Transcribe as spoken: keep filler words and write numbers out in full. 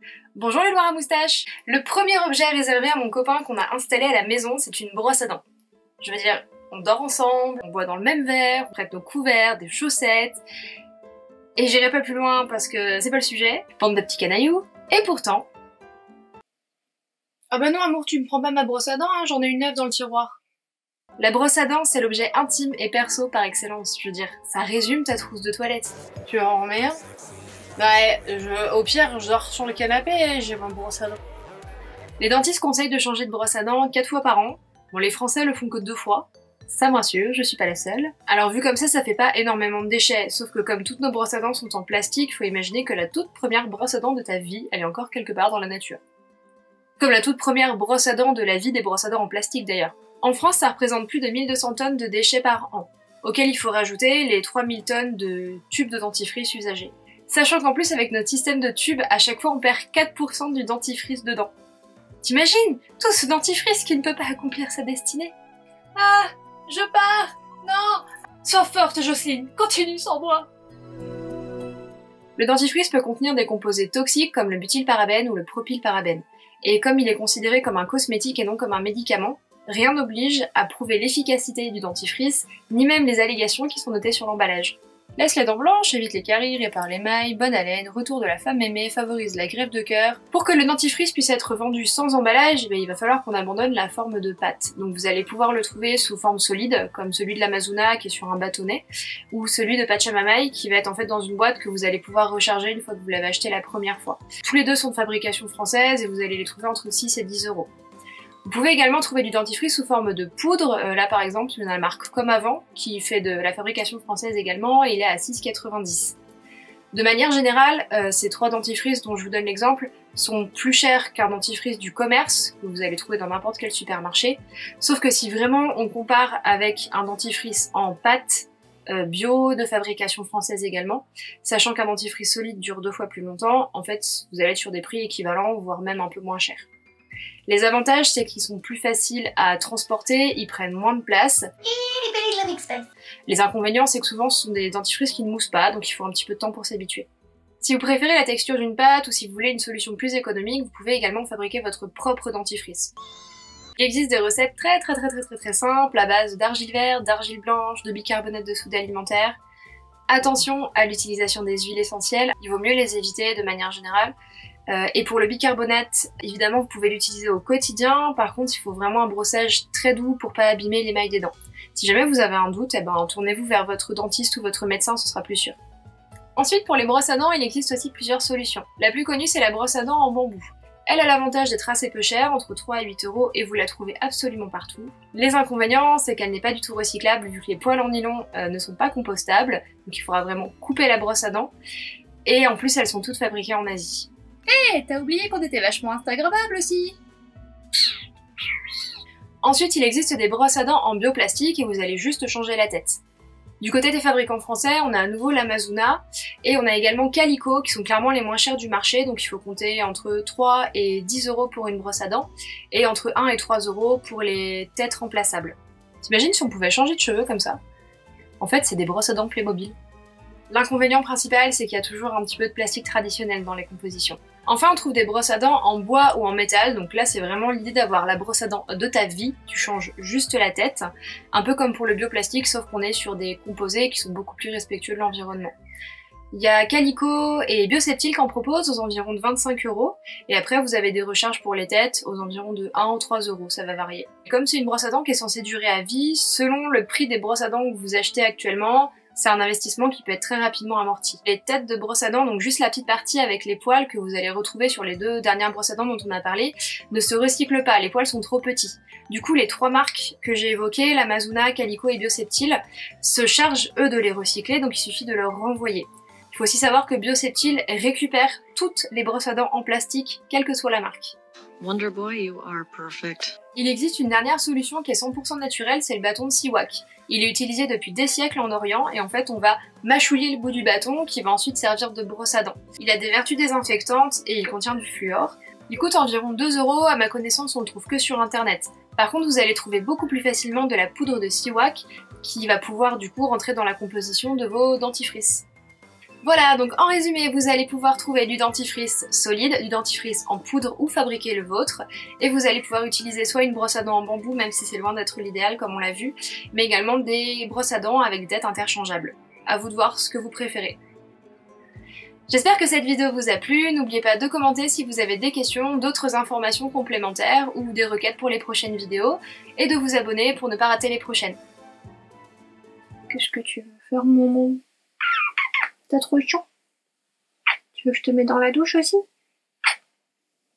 Bonjour les Loirs à moustache. Le premier objet réservé à mon copain qu'on a installé à la maison, c'est une brosse à dents. Je veux dire, on dort ensemble, on boit dans le même verre, on prête nos couverts, des chaussettes... Et j'irai pas plus loin parce que c'est pas le sujet, bande de petits canailloux, et pourtant... Ah bah non amour, tu me prends pas ma brosse à dents, hein, j'en ai une neuve dans le tiroir. La brosse à dents, c'est l'objet intime et perso par excellence, je veux dire, ça résume ta trousse de toilette. Tu en remets un? Bah je, au pire, je dors sur le canapé et j'ai ma brosse à dents. Les dentistes conseillent de changer de brosse à dents quatre fois par an. Bon, les Français le font que deux fois. Ça me rassure, je suis pas la seule. Alors vu comme ça, ça fait pas énormément de déchets, sauf que comme toutes nos brosses à dents sont en plastique, faut imaginer que la toute première brosse à dents de ta vie, elle est encore quelque part dans la nature. Comme la toute première brosse à dents de la vie des brosses à dents en plastique d'ailleurs. En France, ça représente plus de mille deux cents tonnes de déchets par an, auxquels il faut rajouter les trois mille tonnes de tubes de dentifrice usagés. Sachant qu'en plus avec notre système de tubes, à chaque fois on perd quatre pour cent du dentifrice dedans. T'imagines, tout ce dentifrice qui ne peut pas accomplir sa destinée. Ah, je pars! Non! Sois forte, Jocelyne, continue sans moi! Le dentifrice peut contenir des composés toxiques comme le butylparabène ou le propylparabène. Et comme il est considéré comme un cosmétique et non comme un médicament, rien n'oblige à prouver l'efficacité du dentifrice, ni même les allégations qui sont notées sur l'emballage. Laisse les dents blanches, évite les caries, répare les mailles, bonne haleine, retour de la femme aimée, favorise la greffe de cœur. Pour que le dentifrice puisse être vendu sans emballage, ben, il va falloir qu'on abandonne la forme de pâte. Donc vous allez pouvoir le trouver sous forme solide, comme celui de l'Amazona qui est sur un bâtonnet, ou celui de Pachamamaï qui va être en fait dans une boîte que vous allez pouvoir recharger une fois que vous l'avez acheté la première fois. Tous les deux sont de fabrication française et vous allez les trouver entre six et dix euros. Vous pouvez également trouver du dentifrice sous forme de poudre, euh, là par exemple il y en a la marque Comme Avant, qui fait de la fabrication française également, et il est à six quatre-vingt-dix. De manière générale, euh, ces trois dentifrices dont je vous donne l'exemple sont plus chers qu'un dentifrice du commerce, que vous allez trouver dans n'importe quel supermarché, sauf que si vraiment on compare avec un dentifrice en pâte, euh, bio, de fabrication française également, sachant qu'un dentifrice solide dure deux fois plus longtemps, en fait vous allez être sur des prix équivalents, voire même un peu moins chers. Les avantages, c'est qu'ils sont plus faciles à transporter, ils prennent moins de place. Les inconvénients, c'est que souvent ce sont des dentifrices qui ne moussent pas, donc il faut un petit peu de temps pour s'habituer. Si vous préférez la texture d'une pâte ou si vous voulez une solution plus économique, vous pouvez également fabriquer votre propre dentifrice. Il existe des recettes très très très très très très simples à base d'argile verte, d'argile blanche, de bicarbonate de soude alimentaire. Attention à l'utilisation des huiles essentielles, il vaut mieux les éviter de manière générale. Euh, et pour le bicarbonate, évidemment vous pouvez l'utiliser au quotidien, par contre il faut vraiment un brossage très doux pour pas abîmer l'émail des dents. Si jamais vous avez un doute, eh ben, tournez-vous vers votre dentiste ou votre médecin, ce sera plus sûr. Ensuite pour les brosses à dents, il existe aussi plusieurs solutions. La plus connue c'est la brosse à dents en bambou. Elle a l'avantage d'être assez peu chère, entre trois et huit euros, et vous la trouvez absolument partout. Les inconvénients, c'est qu'elle n'est pas du tout recyclable vu que les poils en nylon euh, ne sont pas compostables, donc il faudra vraiment couper la brosse à dents. Et en plus elles sont toutes fabriquées en Asie. Hé, hey, t'as oublié qu'on était vachement instagrammable aussi! Ensuite, il existe des brosses à dents en bioplastique et vous allez juste changer la tête. Du côté des fabricants français, on a à nouveau l'Amazona et on a également Calico qui sont clairement les moins chers du marché, donc il faut compter entre trois et dix euros pour une brosse à dents et entre un et trois euros pour les têtes remplaçables. T'imagines si on pouvait changer de cheveux comme ça? En fait, c'est des brosses à dents Playmobil. L'inconvénient principal, c'est qu'il y a toujours un petit peu de plastique traditionnel dans les compositions. Enfin, on trouve des brosses à dents en bois ou en métal, donc là c'est vraiment l'idée d'avoir la brosse à dents de ta vie, tu changes juste la tête, un peu comme pour le bioplastique, sauf qu'on est sur des composés qui sont beaucoup plus respectueux de l'environnement. Il y a Calico et Bioseptile qui en proposent aux environs de vingt-cinq euros, et après vous avez des recharges pour les têtes aux environs de un ou trois euros, ça va varier. Et comme c'est une brosse à dents qui est censée durer à vie, selon le prix des brosses à dents que vous achetez actuellement, c'est un investissement qui peut être très rapidement amorti. Les têtes de brosse à dents, donc juste la petite partie avec les poils que vous allez retrouver sur les deux dernières brosses à dents dont on a parlé, ne se recyclent pas, les poils sont trop petits. Du coup, les trois marques que j'ai évoquées, l'Amazona, Calico et Bioseptile, se chargent eux de les recycler, donc il suffit de leur renvoyer. Il faut aussi savoir que Bioseptile récupère toutes les brosses à dents en plastique, quelle que soit la marque. Wonder Boy, you are perfect. Il existe une dernière solution qui est cent pour cent naturelle, c'est le bâton de Siwak. Il est utilisé depuis des siècles en Orient et en fait on va mâchouiller le bout du bâton qui va ensuite servir de brosse à dents. Il a des vertus désinfectantes et il contient du fluor. Il coûte environ deux euros, à ma connaissance on le trouve que sur internet. Par contre vous allez trouver beaucoup plus facilement de la poudre de Siwak qui va pouvoir du coup rentrer dans la composition de vos dentifrices. Voilà, donc en résumé, vous allez pouvoir trouver du dentifrice solide, du dentifrice en poudre ou fabriquer le vôtre, et vous allez pouvoir utiliser soit une brosse à dents en bambou, même si c'est loin d'être l'idéal comme on l'a vu, mais également des brosses à dents avec tête interchangeables. À vous de voir ce que vous préférez. J'espère que cette vidéo vous a plu, n'oubliez pas de commenter si vous avez des questions, d'autres informations complémentaires ou des requêtes pour les prochaines vidéos, et de vous abonner pour ne pas rater les prochaines. Qu'est-ce que tu veux faire, maman? T'as trop chaud? Tu veux que je te mette dans la douche aussi?